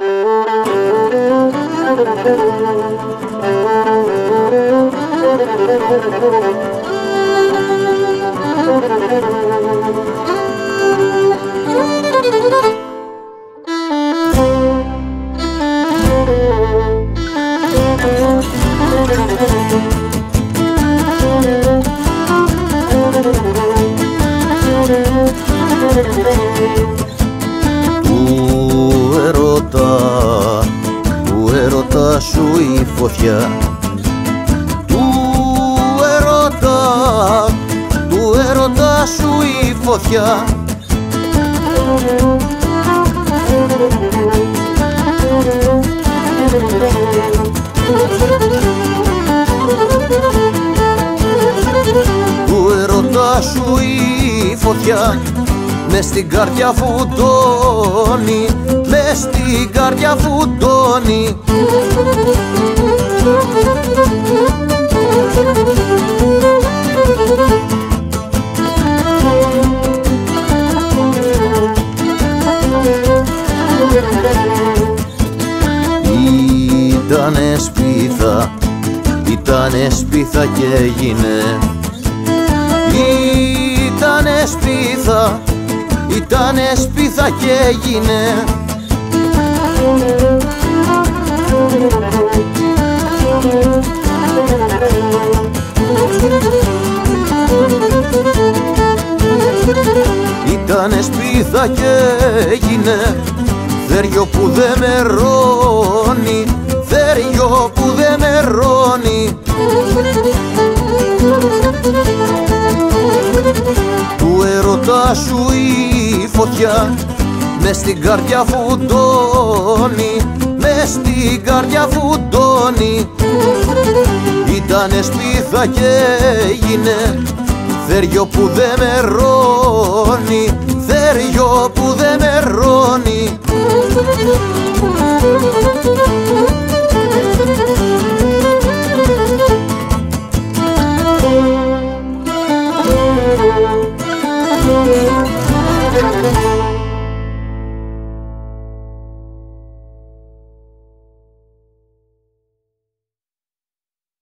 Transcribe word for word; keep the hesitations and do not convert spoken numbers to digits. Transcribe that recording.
Του έρωτα, του έρωτα σου η φωτιά, του έρωτα, του έρωτα σου η φωτιά. Του έρωτα σου η φωτιά μες στην καρδιά φουντώνει, μες στην καρδιά φουντώνει. Ήτανε σπίθα, ήτανε σπίθα και έγινε. Ήτανε σπίθα, ήτανε σπίθα και έγινε. Ήτανε σπίθα και έγινε, θέριο που δε μερώνει, θέριο που δε μερώνει. Του έρωτα σου η φωτιά μες στην καρδιά φουντώνει, μες στην καρδιά φουντώνει. Ήτανε σπίθα και έγινε, θέριο που δε μερώνει, θέριο που δε μερώνει. Thank you.